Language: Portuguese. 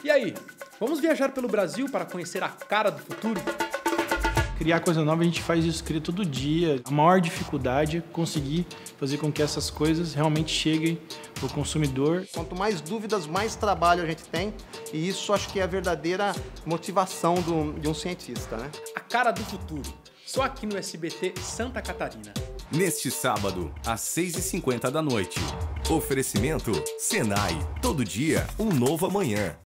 E aí, vamos viajar pelo Brasil para conhecer a cara do futuro? Criar coisa nova, a gente faz isso, cria todo dia. A maior dificuldade é conseguir fazer com que essas coisas realmente cheguem para o consumidor. Quanto mais dúvidas, mais trabalho a gente tem. E isso acho que é a verdadeira motivação de um cientista, né? A cara do futuro, só aqui no SBT Santa Catarina. Neste sábado, às 6h50 da noite. Oferecimento Senai. Todo dia, um novo amanhã.